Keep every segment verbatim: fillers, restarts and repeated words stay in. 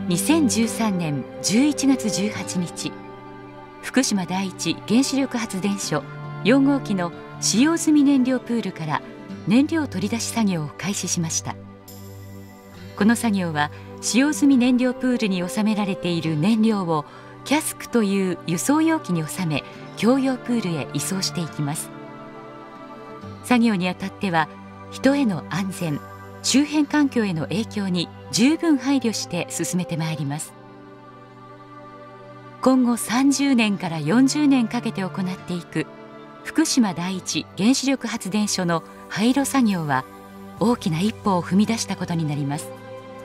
にせんじゅうさんねんじゅういちがつじゅうはちにち、福島第一原子力発電所よんごうきの使用済み燃料プールから燃料取り出し作業を開始しました。この作業は使用済み燃料プールに収められている燃料をキャスクという輸送容器に収め、共用プールへ移送していきます。作業にあたっては人への安全、周辺環境への影響に十分配慮して進めてまいります。今後さんじゅうねんからよんじゅうねんかけて行っていく福島第一原子力発電所の廃炉作業は大きな一歩を踏み出したことになります。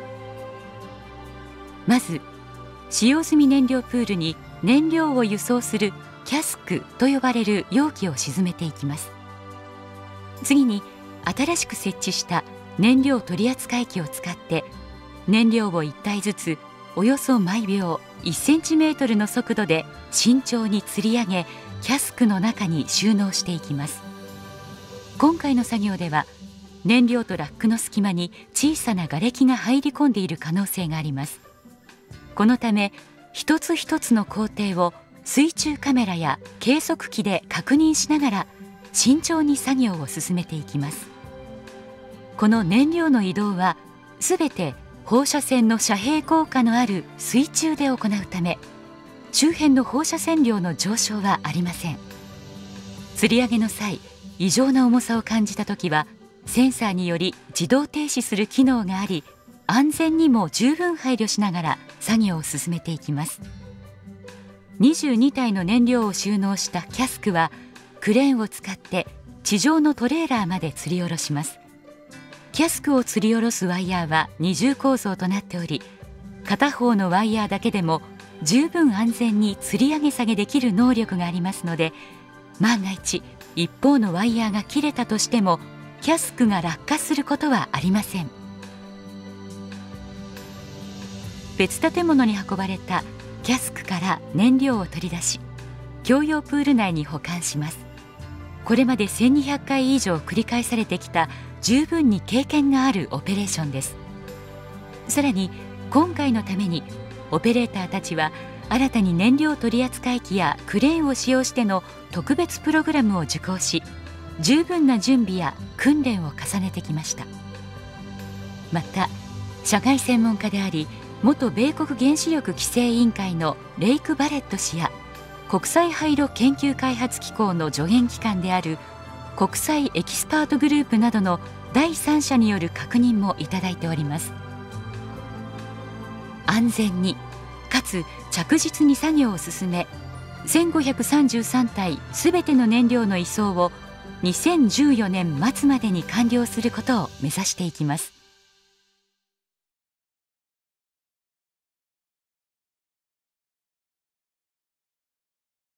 まず使用済み燃料プールに燃料を輸送するキャスクと呼ばれる容器を沈めていきます。次に新しく設置した燃料取扱機を使って燃料をいったいずつおよそ毎秒いちセンチメートルの速度で慎重に吊り上げ、キャスクの中に収納していきます。今回の作業では燃料とラックの隙間に小さな瓦礫が入り込んでいる可能性があります。このため一つ一つの工程を水中カメラや計測器で確認しながら慎重に作業を進めていきます。この燃料の移動はすべて放射線の遮蔽効果のある水中で行うため、周辺の放射線量の上昇はありません。吊り上げの際、異常な重さを感じたときはセンサーにより自動停止する機能があり、安全にも十分配慮しながら作業を進めていきます。にじゅうにたいの燃料を収納したキャスクはクレーンを使って地上のトレーラーまで吊り下ろします。キャスクを吊り下ろすワイヤーは二重構造となっており、片方のワイヤーだけでも十分安全に吊り上げ下げできる能力がありますので、万が一一方のワイヤーが切れたとしてもキャスクが落下することはありません。別建物に運ばれたキャスクから燃料を取り出し、共用プール内に保管します。これまでせんにひゃっかい以上繰り返されてきた十分に経験があるオペレーションです。さらに今回のためにオペレーターたちは新たに燃料取扱機やクレーンを使用しての特別プログラムを受講し、十分な準備や訓練を重ねてきました。また社外専門家であり元米国原子力規制委員会のレイク・バレット氏や国際廃炉研究開発機構の助言機関である国際エキスパートグループなどの第三者による確認もいただいております。安全にかつ着実に作業を進め、せんごひゃくさんじゅうさんたいすべての燃料の移送をにせんじゅうよねんまつまでに完了することを目指していきます。